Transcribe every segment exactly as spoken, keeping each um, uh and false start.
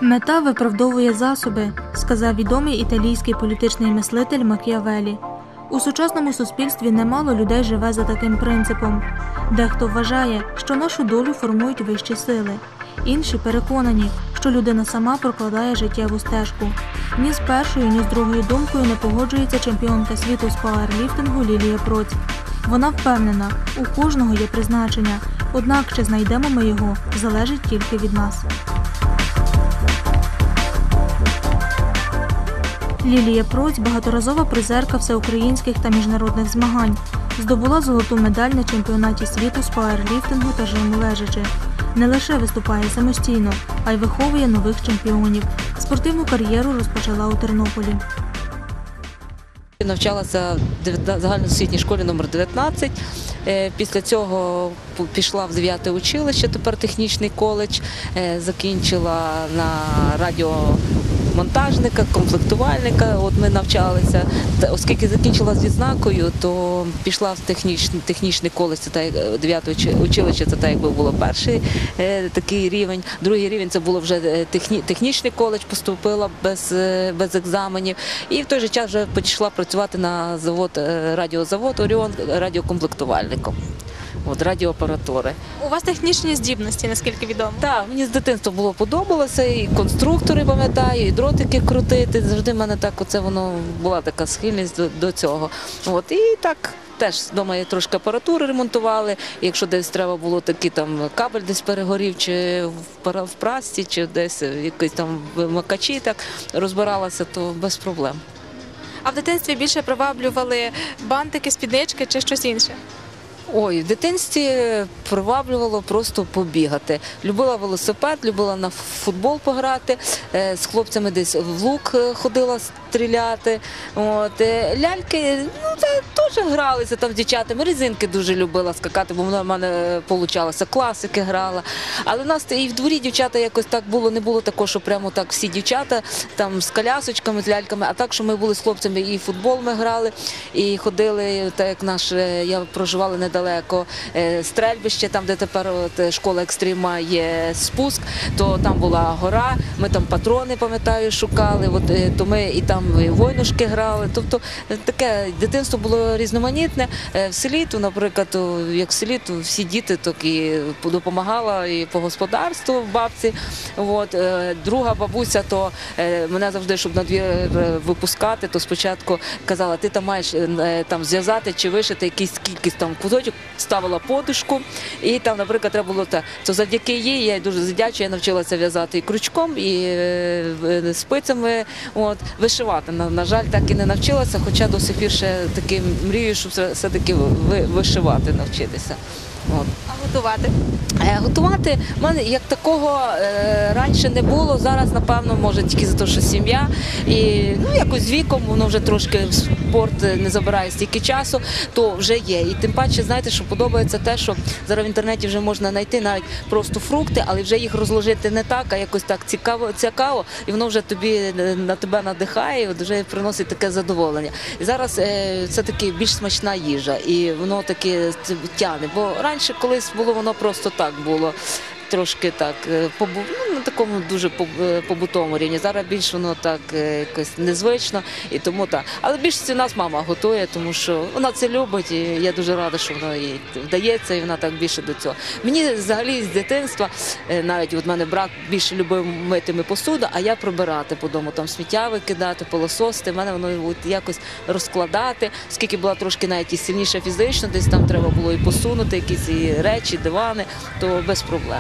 Мета виправдовує засоби, сказав відомий італійський політичний мислитель Макіавеллі. У сучасному суспільстві немало людей живе за таким принципом. Дехто вважає, що нашу долю формують вищі сили. Інші переконані, що людина сама прокладає життєву стежку. Ні з першою, ні з другою думкою не погоджується чемпіонка світу з пауерліфтингу Лілія Проць. Вона впевнена, у кожного є призначення, однак чи знайдемо ми його, залежить тільки від нас. Лілія Проць – багаторазова призерка всеукраїнських та міжнародних змагань. Здобула золоту медаль на чемпіонаті світу з пауерліфтингу та жиму лежачи. Не лише виступає самостійно, а й виховує нових чемпіонів. Спортивну кар'єру розпочала у Тернополі. Навчалася в загальноосвітній школі номер дев'ятнадцять. Після цього пішла в дев'яте училище, тепер технічний коледж. Закінчила на радіомонтажника, комплектувальника. От ми навчалися. Оскільки закінчила з відзнакою, то пішла в технічний, технічний коледж, це дев'яте училище, це так, якби було перший такий рівень. Другий рівень це було вже техні, технічний коледж, поступила без, без екзаменів. І в той же час вже пішла працювати на завод, радіозавод «Оріон» радіокомплектувальником. От, радіоапаратури. У вас технічні здібності, наскільки відомо? Так, мені з дитинства було подобалося, і конструктори, пам'ятаю, і дротики крутити. Завжди в мене так, оце воно, була така схильність до, до цього. От, і так, теж вдома трошки апаратури ремонтували. І якщо десь треба було такий там кабель десь перегорів, чи в, в прасці, чи десь якийсь там макачі, так розбиралася, то без проблем. А в дитинстві більше приваблювали бантики, спіднички чи щось інше? Ой, в дитинстві приваблювало просто побігати. Любила велосипед, любила на футбол пограти, з хлопцями десь в лук ходила стріляти. От. Ляльки, ну, теж гралися там з дівчатами, резинки дуже любила скакати, бо вона в мене получалося, класики грала. Але в нас і в дворі дівчата якось так було, не було такого, що прямо так всі дівчата там з колясочками, з ляльками, а так, що ми були з хлопцями і в футбол ми грали, і ходили, так як наш, я проживала недалеко, далеко стрельбище, там, де тепер от, школа екстрима є спуск, то там була гора, ми там патрони, пам'ятаю, шукали, от, то ми і там і войнушки грали. Тобто таке дитинство було різноманітне. В селі, то, наприклад, то, як в селі, то всі діти так і допомагала і по господарству бабці. От. Друга бабуся, то мене завжди, щоб на двір випускати, то спочатку казала, ти там маєш там зв'язати чи вишити якийсь кількість там кусочок, ставила подушку, і там, наприклад, треба було так. То завдяки їй, я дуже задячую, я навчилася в'язати і крючком, і е, спицями, от, вишивати. На, на жаль, так і не навчилася, хоча до сих пір ще таки мрію, щоб все-таки вишивати навчитися. От. А готувати? Е, готувати в мене як такого е, раніше не було, зараз, напевно, може тільки за те, що сім'я. І ну, якось з віком, воно вже трошки в спорт не забирає стільки часу, то вже є. І тим паче, знаєте, що подобається те, що зараз в інтернеті вже можна знайти навіть просто фрукти, але вже їх розложити не так, а якось так цікаво, цікаво, і воно вже тобі, на тебе надихає, і вже приносить таке задоволення. І зараз е, це таки більш смачна їжа, і воно таки тягне. Бо раніше колись було воно просто так було, трошки так, ну, на такому дуже побутовому рівні. Зараз більш воно так якось незвично, і тому так. Але більшість у нас мама готує, тому що вона це любить, і я дуже рада, що воно їй вдається, і вона так більше до цього. Мені взагалі з дитинства, навіть от мене брат більше любив мити посуду, а я прибирати по дому, там сміття викидати, пилососити, в мене воно от якось розкладати, оскільки була трошки навіть і сильніша фізично, десь там треба було і посунути якісь і речі, дивани, то без проблем.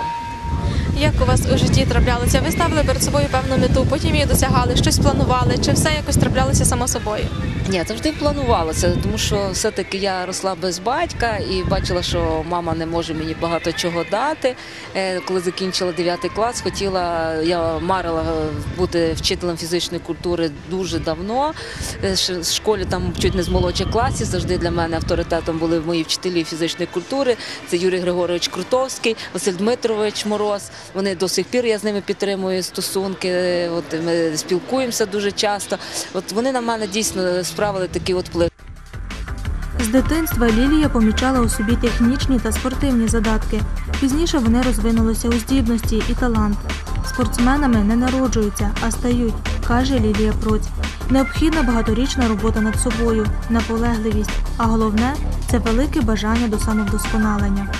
Як у вас у житті траплялося? Ви ставили перед собою певну мету, потім її досягали, щось планували, чи все якось траплялося само собою? Ні, завжди планувалося, тому що все-таки я росла без батька і бачила, що мама не може мені багато чого дати. Коли закінчила дев'ятий клас, хотіла, я марила бути вчителем фізичної культури дуже давно. В школі там чуть не з молодших класів, завжди для мене авторитетом були мої вчителі фізичної культури. Це Юрій Григорович Крутовський, Василь Дмитрович Мороз. Вони до сих пір, я з ними підтримую стосунки, от ми спілкуємося дуже часто. От вони на мене дійсно справили такий от вплив. З дитинства Лілія помічала у собі технічні та спортивні задатки. Пізніше вони розвинулися у здібності і талант. Спортсменами не народжуються, а стають, каже Лілія Проць. Необхідна багаторічна робота над собою, наполегливість, а головне – це велике бажання до самовдосконалення.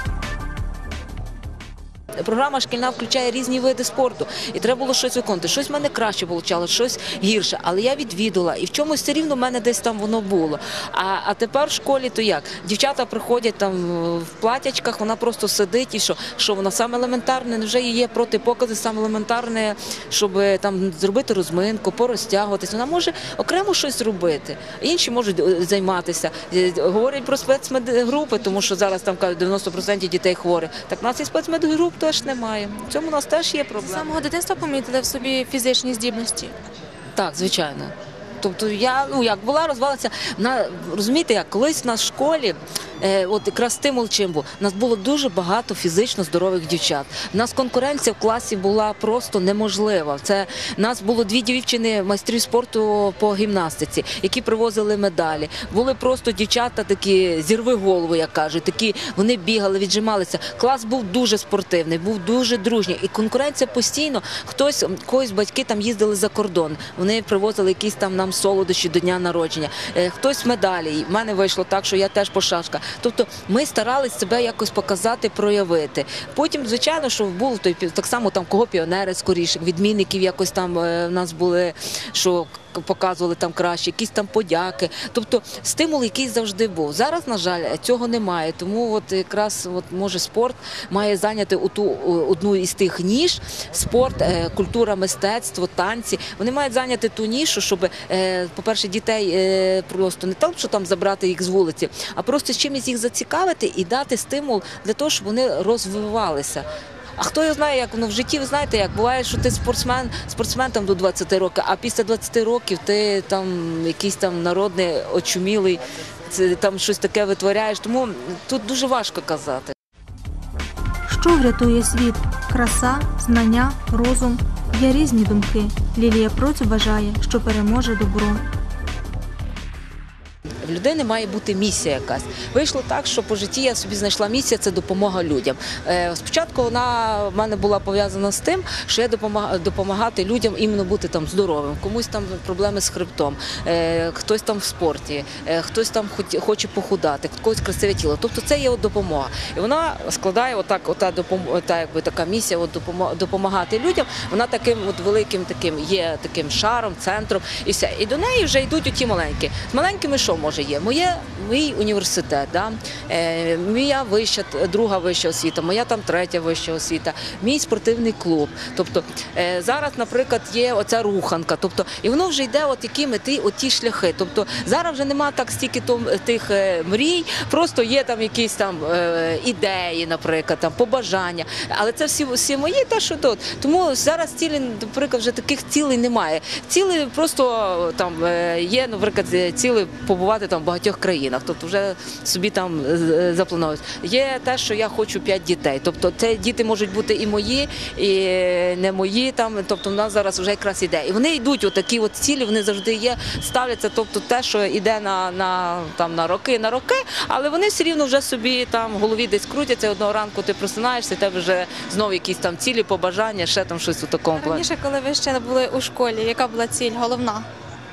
Програма шкільна включає різні види спорту, і треба було щось виконувати. Щось в мене краще вийшло, щось гірше, але я відвідала, і в чомусь все рівно в мене десь там воно було. А, а тепер в школі то як? Дівчата приходять там в платячках, вона просто сидить і що? Що вона саме елементарне, вже є протипокази, саме елементарне, щоб там зробити розминку, порозтягуватися. Вона може окремо щось робити, інші можуть займатися. Говорять про спецмедгрупи, тому що зараз там кажуть, дев'яносто відсотків дітей хворі. Так в нас і спецмедгруп теж немає. В цьому у нас теж є З проблема. самого дитинства помітили в собі фізичні здібності? Так, звичайно. Тобто я, ну як була, розвивалася, на, розумієте, як колись в нас в школі, е, от якраз стимул чим був, у нас було дуже багато фізично здорових дівчат. У нас конкуренція в класі була просто неможлива. Це, у нас було дві дівчини майстрів спорту по гімнастиці, які привозили медалі. Були просто дівчата такі, зірви голову, як кажуть, такі, вони бігали, віджималися. Клас був дуже спортивний, був дуже дружній. І конкуренція постійно, хтось, когось батьки там їздили за кордон, вони привозили якісь там нам солодощі до дня народження, хтось медалі. В мене вийшло так, що я теж пошашка. Тобто ми старалися себе якось показати, проявити. Потім, звичайно, що був той, так само там кого піонери скоріше, відмінників якось там в нас були, що показували там краще, якісь там подяки. Тобто стимул якийсь завжди був. Зараз, на жаль, цього немає. Тому от якраз от, може спорт має зайняти ту, одну із тих ніж. Спорт, культура, мистецтво, танці. Вони мають зайняти ту нішу, щоб, по-перше, дітей просто не так, що там забрати їх з вулиці, а просто з чимось їх зацікавити і дати стимул для того, щоб вони розвивалися. А хто його знає, як воно в житті, ви знаєте, як буває, що ти спортсмен, спортсмен там до двадцяти років, а після двадцяти років ти там якийсь там народний, очумілий, там щось таке витворяєш. Тому тут дуже важко казати. Що врятує світ? Краса, знання, розум? Є різні думки. Лілія Проць вважає, що переможе добро. В людини має бути місія якась. Вийшло так, що по житті я собі знайшла місія – це допомога людям. Спочатку вона в мене була пов'язана з тим, що я допомагати людям іменно бути там здоровим. Комусь там проблеми з хребтом, хтось там в спорті, хтось там хоче похудати, когось красиве тіло. Тобто це є от допомога. І вона складає отак, ота допомога, та якби така місія от допомагати людям. Вона таким от великим таким є таким шаром, центром і все. І до неї вже йдуть оті маленькі. З маленькими що може є? Моє, мій університет, да? е, моя вища, друга вища освіта, моя там третя вища освіта, мій спортивний клуб. Тобто е, зараз, наприклад, є оця руханка. Тобто, і воно вже йде от якими ти, от ті шляхи. Тобто зараз вже немає так стільки том, тих е, мрій, просто є там якісь там е, ідеї, наприклад, там побажання. Але це всі, всі мої, те, що тут. Тому зараз цілі, наприклад, вже таких цілей немає. Цілі просто там е, є, наприклад, цілі побувати там в багатьох країнах, тобто вже собі там заплановують. Є те, що я хочу п'ять дітей, тобто це діти можуть бути і мої, і не мої, там, тобто в нас зараз вже якраз іде. І вони йдуть, отакі от цілі, вони завжди є, ставляться, тобто те, що йде на, на, там, на роки, на роки, але вони все рівно вже собі там в голові десь крутяться, одного ранку ти просинаєшся, і тебе вже знову якісь там цілі, побажання, ще там щось у такому плані. Раніше, коли ви ще були у школі, яка була ціль, головна?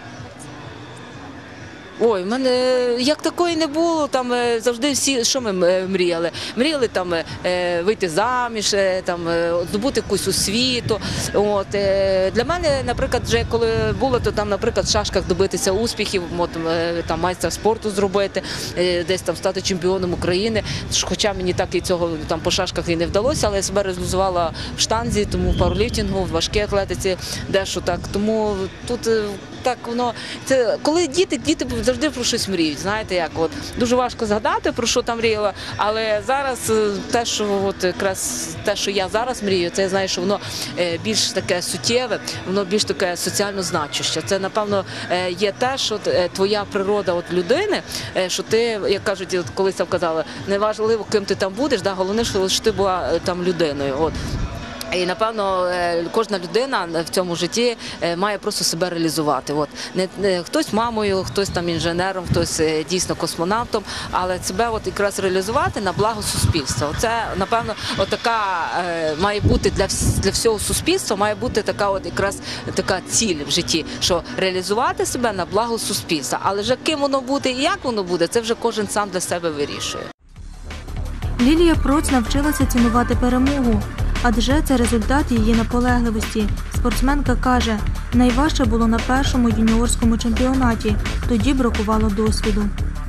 Ой, в мене як такої не було, там завжди всі, що ми мріяли? Мріяли там вийти заміж, там здобути якусь освіту. От для мене, наприклад, вже коли було, то там, наприклад, в шашках добитися успіхів, от, там майстер спорту зробити, десь там стати чемпіоном України. Хоча мені так і цього там по шашках і не вдалося, але я себе реалізувала в штанзі, тому в пауерліфтингу, в важкій атлетиці, дещо так. Тому тут так воно, це коли діти, діти завжди про щось мріють, знаєте, як от дуже важко згадати, про що там мріяла, але зараз те, що от якраз те, що я зараз мрію, це я знаю, що воно більш таке суттєве, воно більш таке соціально значуще. Це, напевно, є те, що твоя природа от людини, що ти, як кажуть, от колись там казали, не важливо, ким ти там будеш, да, головне, що ти була там людиною. От. І, напевно, кожна людина в цьому житті має просто себе реалізувати. От. Не, не, хтось мамою, хтось там інженером, хтось дійсно космонавтом, але себе от якраз реалізувати на благо суспільства. Це, напевно, от така е, має бути для, для всього суспільства, має бути така от якраз така ціль в житті, що реалізувати себе на благо суспільства. Але вже ким воно буде і як воно буде, це вже кожен сам для себе вирішує. Лілія Проць навчилася цінувати перемогу, адже це результат її наполегливості. Спортсменка каже, найважче було на першому юніорському чемпіонаті, тоді бракувало досвіду.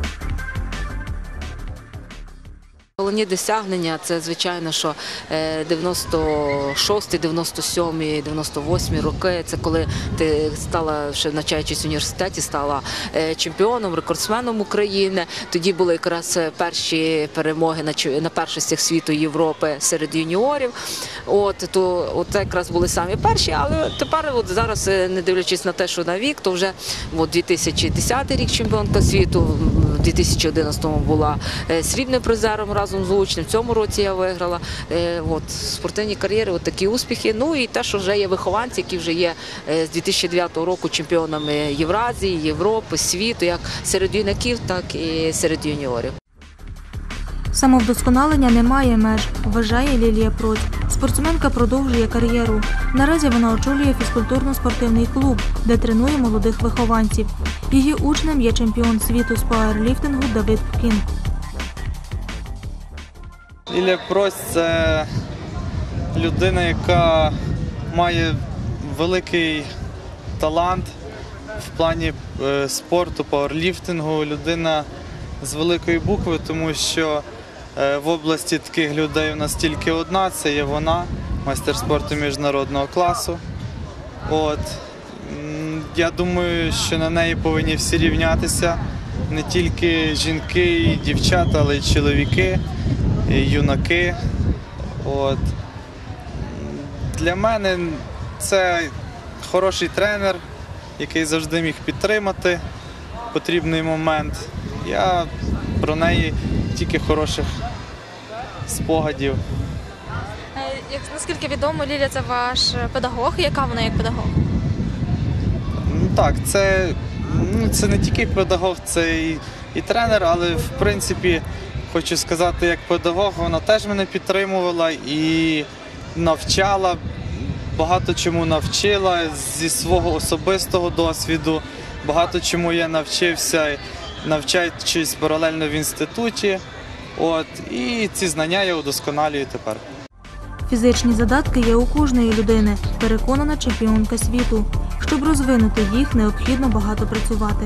Головні досягнення – це, звичайно, що дев'яносто шостий, дев'яносто сьомий, дев'яносто восьмий роки, це коли ти стала, ще навчаючись в університеті, стала чемпіоном, рекордсменом України. Тоді були якраз перші перемоги на першостях світу і Європи серед юніорів. От, то, от це якраз були самі перші, але тепер, от зараз, не дивлячись на те, що на вік, то вже от, дві тисячі десятий рік чемпіонка світу, в дві тисячі одинадцятому була срібним призером разом з учнем. В цьому році я виграла. От, спортивні кар'єри, от такі успіхи. Ну і те, що вже є вихованці, які вже є з дві тисячі дев'ятого року чемпіонами Євразії, Європи, світу, як серед юнаків, так і серед юніорів. Самовдосконалення не має меж, вважає Лілія Проць. Спортсменка продовжує кар'єру. Наразі вона очолює фізкультурно-спортивний клуб, де тренує молодих вихованців. Її учнем є чемпіон світу з пауерліфтингу Давид Пкін. Лілія Проць – це людина, яка має великий талант в плані спорту, пауерліфтингу. Людина з великої букви, тому що в області таких людей у нас тільки одна, це є вона, майстер спорту міжнародного класу. От. Я думаю, що на неї повинні всі рівнятися, не тільки жінки і дівчата, але й чоловіки, і юнаки. От. Для мене це хороший тренер, який завжди міг підтримати потрібний момент. Я про неї тільки хороших спогадів. Як, наскільки відомо, Лілія – це ваш педагог. Яка вона як педагог? Ну, так, це, ну, це не тільки педагог, це і, і тренер, але в принципі, хочу сказати, як педагог, вона теж мене підтримувала і навчала, багато чому навчила зі свого особистого досвіду, багато чому я навчився, навчаючись паралельно в інституті. От, і ці знання я удосконалюю тепер. Фізичні задатки є у кожної людини, переконана чемпіонка світу. Щоб розвинути їх, необхідно багато працювати.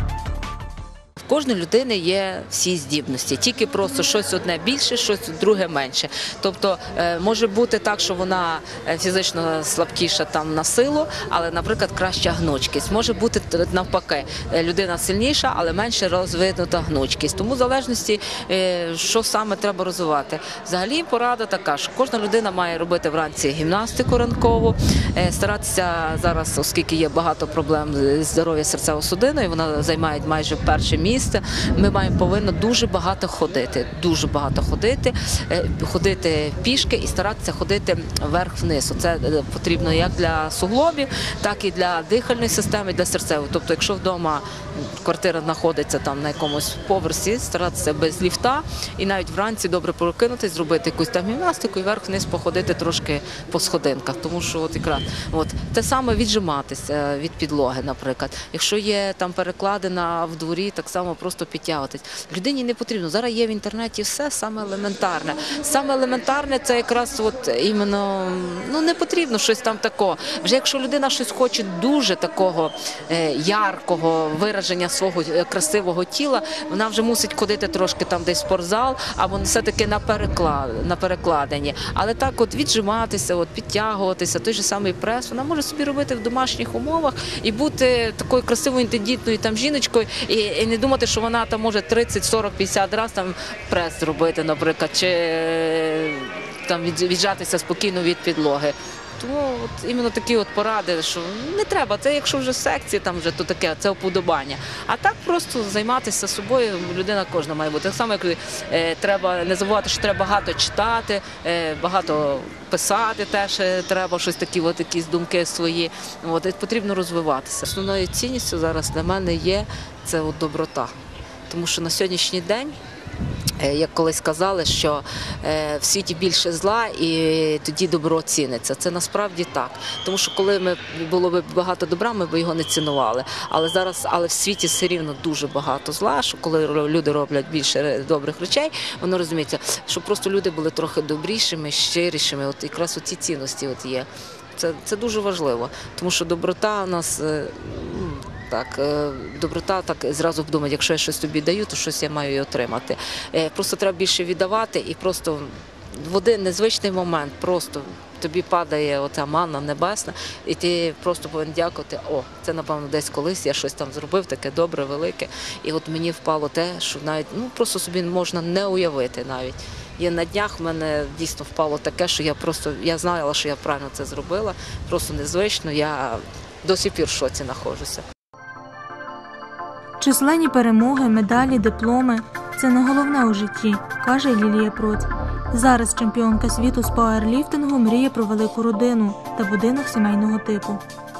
В кожної людини є всі здібності, тільки просто щось одне більше, щось друге менше. Тобто може бути так, що вона фізично слабкіша там на силу, але, наприклад, краща гнучкість. Може бути навпаки, людина сильніша, але менше розвинута гнучкість. Тому в залежності, що саме треба розвивати. Взагалі порада така, що кожна людина має робити вранці гімнастику ранкову, старатися зараз, оскільки є багато проблем з здоров'я серцево-судинної, вона займає майже перше місце. Ми маємо повинно дуже багато ходити, дуже багато ходити, ходити пішки і старатися ходити вверх-вниз. Це потрібно як для суглобів, так і для дихальної системи, для серцевої. Тобто, якщо вдома квартира знаходиться там на якомусь поверсі, старатися без ліфта і навіть вранці добре прокинутися, зробити якусь там гімнастику і вверх-вниз походити трошки по сходинках. Тому що от якраз от те саме віджиматися від підлоги, наприклад. Якщо є там перекладина в дворі, так само просто підтягуватись. Людині не потрібно. Зараз є в інтернеті все саме елементарне. Саме елементарне – це якраз от іменно, ну, не потрібно щось там такого. Вже якщо людина щось хоче дуже такого е, яркого вираження свого красивого тіла, вона вже мусить ходити трошки там десь в спортзал, або все-таки на, переклад, на перекладині. Але так от віджиматися, от, підтягуватися, той же самий прес, вона може собі робити в домашніх умовах і бути такою красивою, тендітною там жіночкою, і, і не думати, що вона там може тридцять, сорок, п'ятдесят разів там прес зробити, наприклад, чи там від- віджатися спокійно від підлоги. Тому от іменно такі от поради, що не треба, це якщо вже секції, там вже то таке, це вподобання. А так просто займатися собою, людина кожна має бути. Так само, як е, треба не забувати, що треба багато читати, е, багато писати теж е, треба, щось такі, от якісь думки свої. От, і потрібно розвиватися. Основною цінністю зараз для мене є це от доброта. Тому що на сьогоднішній день, Е, як колись казали, що е, в світі більше зла і тоді добро ціниться. Це насправді так. Тому що коли ми було б багато добра, ми б його не цінували. Але зараз, але в світі все рівно дуже багато зла, що коли люди роблять більше добрих речей, воно розуміється, що просто люди були трохи добрішими, щирішими. От якраз оці цінності от є. Це, це дуже важливо, тому що доброта у нас. е, Так, е, доброта, так зразу думати, якщо я щось тобі даю, то щось я маю і отримати. Е, Просто треба більше віддавати і просто в один незвичний момент просто тобі падає оця манна небесна, і ти просто повинен дякувати, о, це, напевно, десь колись я щось там зробив, таке добре, велике, і от мені впало те, що навіть, ну, просто собі можна не уявити навіть. І на днях в мене дійсно впало таке, що я просто, я знала, що я правильно це зробила, просто незвично, я до сих пір в шоці знаходжуся. Численні перемоги, медалі, дипломи – це не головне у житті, каже Лілія Проць. Зараз чемпіонка світу з пауерліфтингу мріє про велику родину та будинок сімейного типу.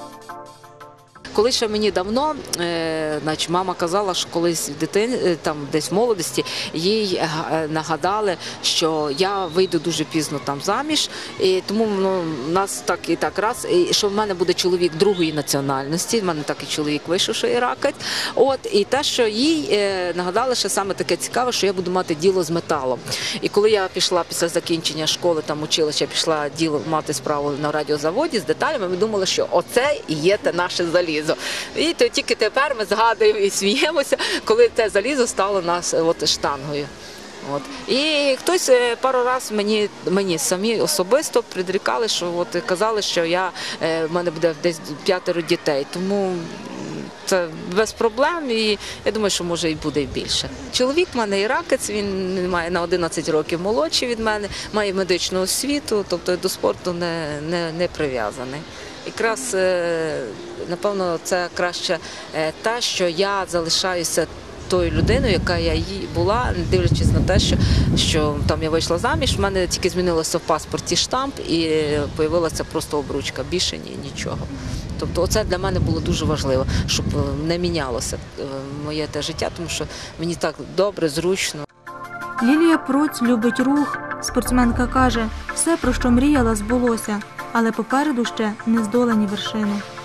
Коли ще мені давно, е, значить, мама казала, що колись в дитин, там десь в молодості їй е, нагадали, що я вийду дуже пізно там заміж, і тому ну, нас так і так раз, і що в мене буде чоловік другої національності, в мене так і чоловік вийшов, що іракець. От, і те, що їй е, нагадали, що саме таке цікаве, що я буду мати діло з металом. І коли я пішла після закінчення школи, там училища, пішла діло мати справу на радіозаводі з деталями, ми думали, що оце і є те наше залізо. І то тільки тепер ми згадуємо і сміємося, коли це залізо стало нас от, штангою. От. І хтось пару разів мені, мені самі особисто предрікали, що от, казали, що я, в мене буде десь п'ятеро дітей. Тому це без проблем, і я думаю, що може і буде і більше. Чоловік в мене іракець, він має на одинадцять років молодший від мене, має медичну освіту, тобто до спорту не, не, не прив'язаний. Якраз, напевно, це краще те, що я залишаюся тою людиною, яка я її була, не дивлячись на те, що, що там я вийшла заміж, в мене тільки змінилося в паспорті штамп і з'явилася просто обручка, більше ні, нічого. Тобто це для мене було дуже важливо, щоб не мінялося моє те життя, тому що мені так добре, зручно. Лілія Проць любить рух. Спортсменка каже, все, про що мріяла, збулося, але попереду ще нездолані вершини.